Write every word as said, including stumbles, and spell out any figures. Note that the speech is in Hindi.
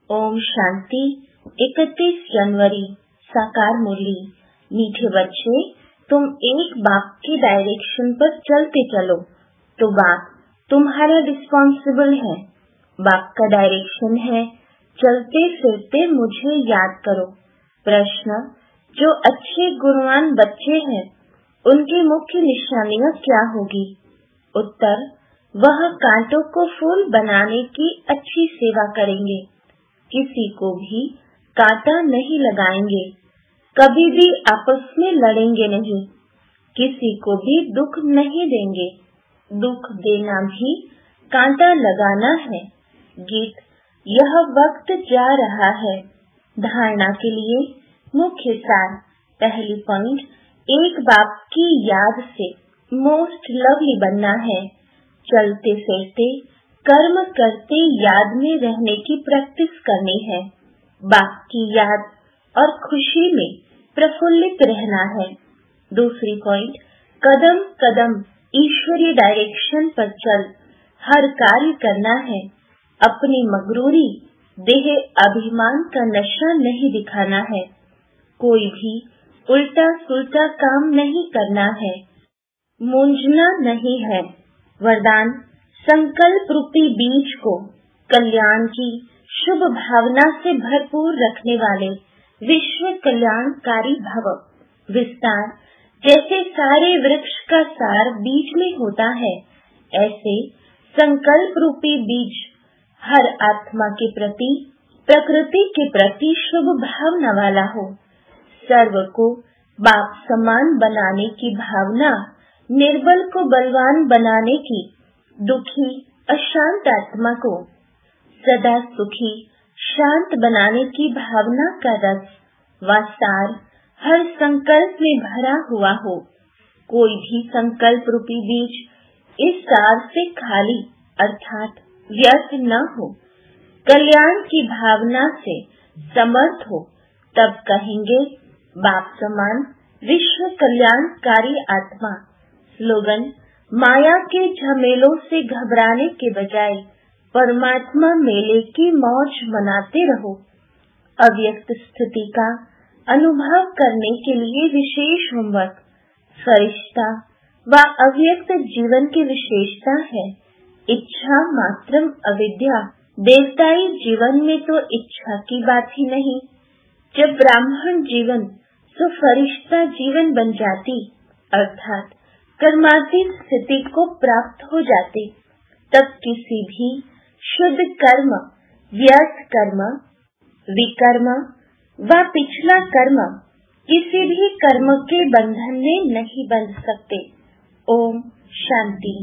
ओम शांति। इकतीस जनवरी। साकार मुरली। मीठे बच्चे, तुम एक बाप के डायरेक्शन पर चलते चलो तो बाप तुम्हारा रिस्पॉन्सिबल है। बाप का डायरेक्शन है, चलते फिरते मुझे याद करो। प्रश्न, जो अच्छे गुणवान बच्चे हैं उनकी मुख्य निशानियाँ क्या होगी? उत्तर, वह कांटों को फूल बनाने की अच्छी सेवा करेंगे, किसी को भी कांटा नहीं लगाएंगे, कभी भी आपस में लड़ेंगे नहीं, किसी को भी दुख नहीं देंगे। दुख देना भी कांटा लगाना है। गीत, यह वक्त जा रहा है। धारणा के लिए मुख्य सार। पहली पॉइंट, एक बाप की याद से मोस्ट लवली बनना है। चलते फिरते कर्म करते याद में रहने की प्रैक्टिस करनी है। बाप की याद और खुशी में प्रफुल्लित रहना है। दूसरी पॉइंट, कदम कदम ईश्वरीय डायरेक्शन पर चल हर कार्य करना है। अपनी मगरूरी देह अभिमान का नशा नहीं दिखाना है। कोई भी उल्टा सुल्टा काम नहीं करना है। मूंझना नहीं है। वरदान, संकल्प रूपी बीज को कल्याण की शुभ भावना से भरपूर रखने वाले विश्व कल्याणकारी भव। विस्तार, जैसे सारे वृक्ष का सार बीज में होता है, ऐसे संकल्प रूपी बीज हर आत्मा के प्रति, प्रकृति के प्रति शुभ भावना वाला हो। सर्व को बाप समान बनाने की भावना, निर्बल को बलवान बनाने की, दुखी अशांत आत्मा को सदा सुखी शांत बनाने की भावना का रस व सार हर संकल्प में भरा हुआ हो। कोई भी संकल्प रूपी बीज इस सार से खाली अर्थात व्यर्थ न हो, कल्याण की भावना से समर्थ हो, तब कहेंगे बाप समान विश्व कल्याणकारी आत्मा। स्लोगन, माया के झमेलों से घबराने के बजाय परमात्मा मेले की मौज मनाते रहो। अव्यक्त स्थिति का अनुभव करने के लिए विशेष होमवर्क। फरिश्ता व अव्यक्त जीवन की विशेषता है इच्छा मात्रम अविद्या। देवताई जीवन में तो इच्छा की बात ही नहीं। जब ब्राह्मण जीवन तो फरिश्ता जीवन बन जाती, अर्थात कर्मातीत स्थिति को प्राप्त हो जाते, तब किसी भी शुद्ध कर्म, व्यर्थ कर्म, विकर्म व पिछला कर्म किसी भी कर्म के बंधन में नहीं बंध सकते। ओम शांति।